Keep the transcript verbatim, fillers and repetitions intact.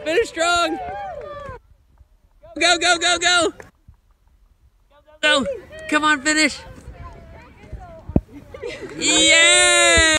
Finish strong. Go, go, go, go. Go. Come on, finish. Yeah.